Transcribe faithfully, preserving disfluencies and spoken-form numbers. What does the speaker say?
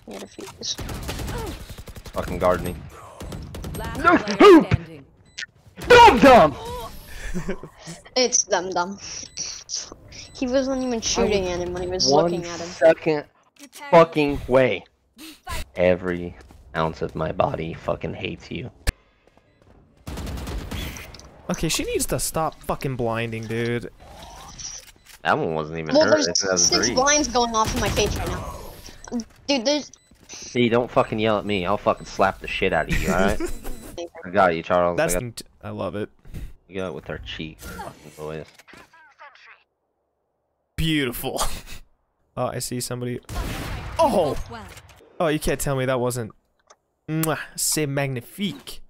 me a defuse. Fucking gardening. Dum dum. It's dumb dumb. He wasn't even shooting at him when he was One looking at him. second fucking way. Every ounce of my body fucking hates you. Okay, she needs to stop fucking blinding, dude. That one wasn't even Well, hurt. there's six blinds going off in my face right now. Dude, there's... Hey, don't fucking yell at me. I'll fucking slap the shit out of you, alright? I got you, Charles. That's I, got... I love it. You got it with our cheeks, fucking boys. Beautiful. Oh, I see somebody. Oh! Oh, you can't tell me that wasn't... Mwah, c'est magnifique.